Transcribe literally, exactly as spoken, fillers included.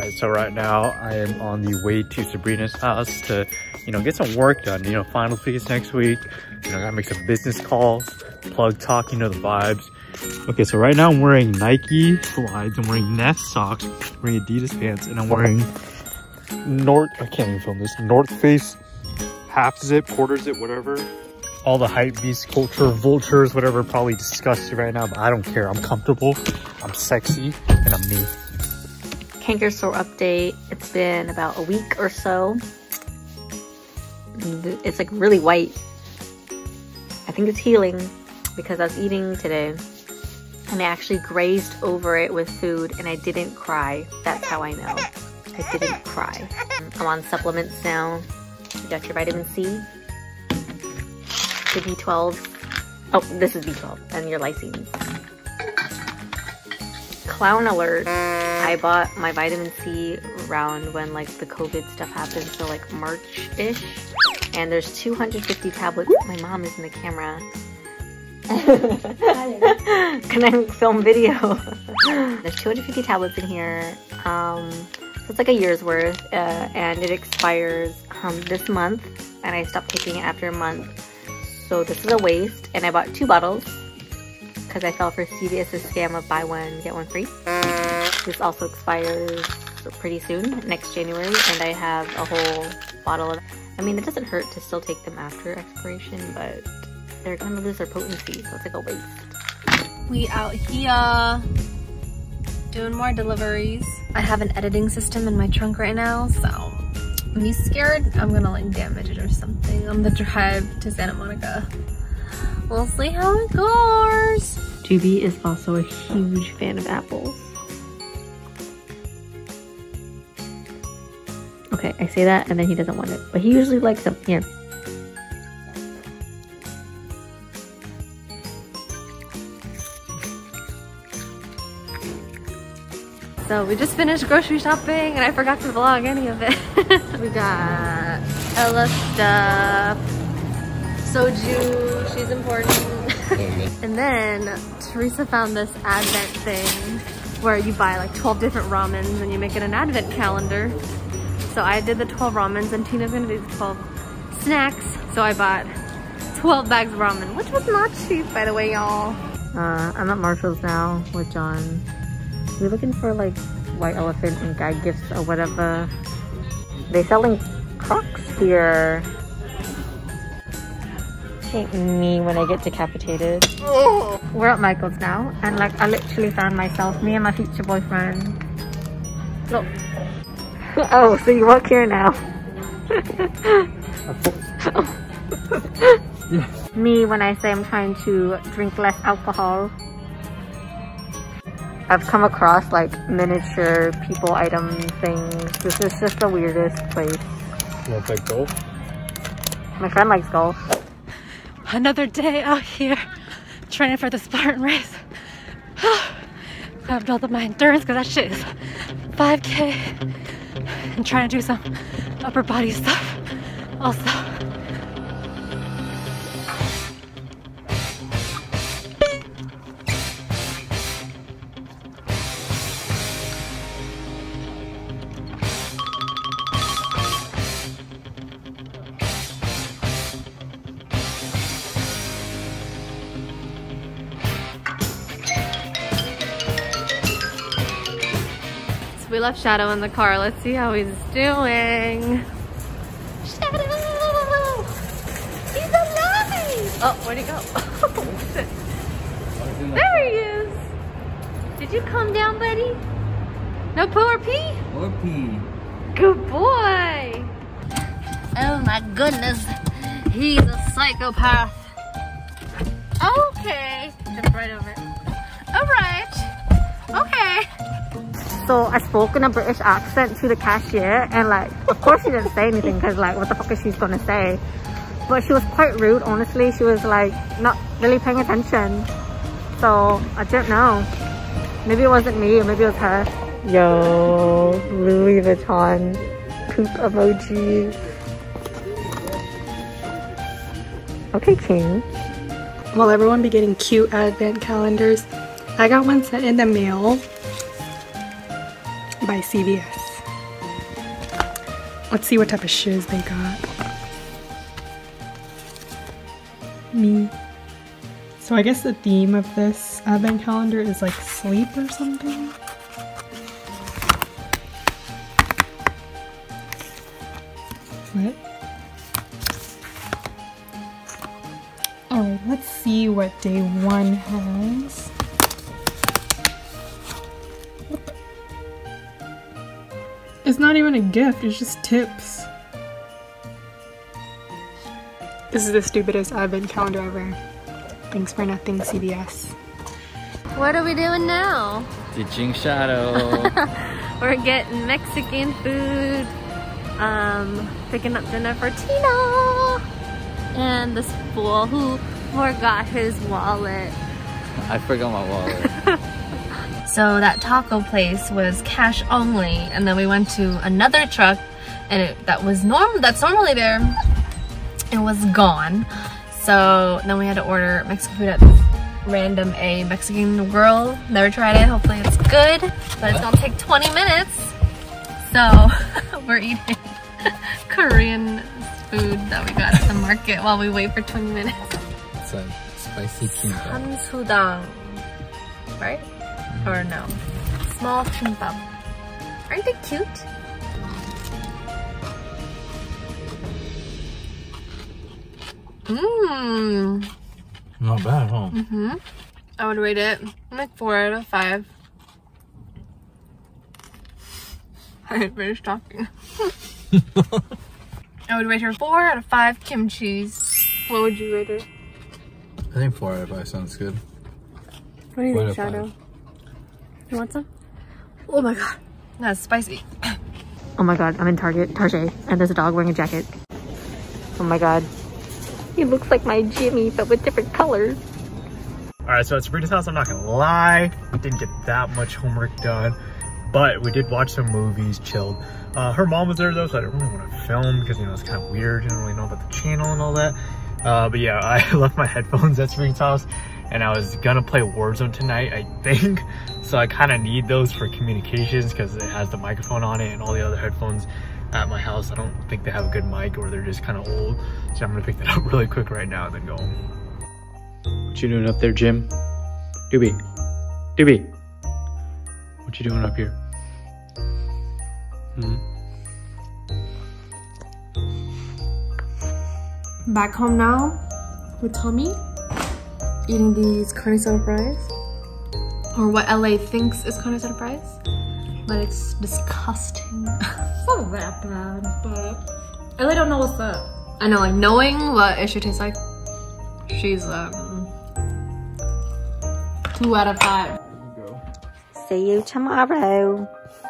Alright, so right now I am on the way to Sabrina's house to, you know, get some work done. You know, final piece next week. You know, I gotta make some business calls, plug talk, you know, the vibes. Okay, so right now I'm wearing Nike slides, I'm wearing Nest socks, I'm wearing Adidas pants, and I'm wearing North, I can't even film this, North Face half zip, quarter zip, whatever. All the hype beast culture, vultures, whatever, probably disgusting right now, but I don't care. I'm comfortable, I'm sexy, and I'm me. Canker sore update. It's been about a week or so. It's like really white. I think it's healing because I was eating today and I actually grazed over it with food and I didn't cry. That's how I know. I didn't cry. I'm on supplements now. You got your vitamin C, the B twelve. Oh, this is B twelve and your lysines. Clown alert. I bought my vitamin C around when like the COVID stuff happened, so like March-ish. And there's two hundred fifty tablets. My mom is in the camera. Can I film video? There's two hundred fifty tablets in here. Um, so it's like a year's worth, uh, and it expires um, this month. And I stopped taking it after a month. So this is a waste. And I bought two bottles because I fell for CVS's scam of buy one get one free. This also expires pretty soon, next January, and I have a whole bottle of it. I mean, it doesn't hurt to still take them after expiration, but they're gonna lose their potency, so it's like a waste. We out here doing more deliveries. I have an editing system in my trunk right now, so I'm you scared I'm gonna like damage it or something on the drive to Santa Monica. We'll see how it goes. Juby is also a huge fan of apples. Okay, I say that and then he doesn't want it, but he usually likes them. Here. So we just finished grocery shopping and I forgot to vlog any of it. We got Ella stuff, soju, she's important. And then Teresa found this advent thing where you buy like twelve different ramens and you make it an advent calendar. So I did the twelve ramens and Tina's gonna do the twelve snacks. So I bought twelve bags of ramen, which was not cheap, by the way, y'all. Uh, I'm at Marshall's now with John. We're looking for like white elephant and guy gifts or whatever. They're selling Crocs here. Ain't me when I get decapitated. Oh. We're at Michael's now, and like I literally found myself, me and my future boyfriend. Look. Oh, so you work here now. Me when I say I'm trying to drink less alcohol. I've come across like miniature people item things. This is just the weirdest place. You want to play golf? My friend likes golf. Another day out here training for the Spartan race. Gotta build up my endurance because that shit is five K. And trying to do some upper body stuff also. We left Shadow in the car. Let's see how he's doing. Shadow! He's alive! Oh, where'd he go? Oh, shit. There he is! Did you calm down, buddy? No poo or pee? Or pee. Good boy! Oh my goodness. He's a psychopath. Okay. Jump right over it. Alright. Okay. So I spoke in a British accent to the cashier, and like, of course she didn't say anything because like, what the fuck is she gonna say? But she was quite rude, honestly. She was like, not really paying attention. So I don't know. Maybe it wasn't me, or maybe it was her. Yo, Louis Vuitton poop emoji. Okay, King. Will everyone be getting cute advent calendars? I got one sent in the mail by C V S. Let's see what type of shoes they got. Me. So I guess the theme of this advent calendar is like sleep or something. What? Alright, let's see what day one has. What the? It's not even a gift, it's just tips. This is the stupidest advent calendar ever. Thanks for nothing, C B S. What are we doing now? Teaching Shadow. We're getting Mexican food. Um, picking up dinner for Tina. And this fool who forgot his wallet. I forgot my wallet. So that taco place was cash only, and then we went to another truck, and it, that was norm that's normally there. It was gone. So then we had to order Mexican food at this random A Mexican girl. Never tried it. Hopefully it's good, but it's gonna take twenty minutes. So we're eating Korean food that we got at the market while we wait for twenty minutes. It's a spicy kimbap. Sansudang, right? Or no? Small kimbap. Aren't they cute? Mmm. Not bad, huh? Mm-hmm. I would rate it like four out of five. I didn't finish talking. I would rate her four out of five kimchis. What would you rate her? I think four out of five sounds good. What do you think, Shadow? You want some? Oh my god. That's spicy. Oh my god, I'm in Target, Target, and there's a dog wearing a jacket. Oh my god. He looks like my Jimmy, but with different colors. Alright, so at Sabrina's house, I'm not gonna lie, we didn't get that much homework done, but we did watch some movies, chilled. Uh, her mom was there though, so I didn't really want to film because, you know, it's kind of weird. Didn't really know about the channel and all that. Uh, but yeah, I left my headphones at Sabrina's house, and I was gonna play Warzone tonight, I think. So I kind of need those for communications because it has the microphone on it, and all the other headphones at my house, I don't think they have a good mic, or they're just kind of old. So I'm gonna pick that up really quick right now and then go home. What you doing up there, Jim? Doobie. Doobie. What you doing up here? Hmm? Back home now with Tommy, eating these carne asada fries, or what L A thinks is carne asada fries, but it's disgusting. It's not that bad, but I really don't know what's up. I know, like, knowing what it should taste like, she's um two out of five. See you tomorrow.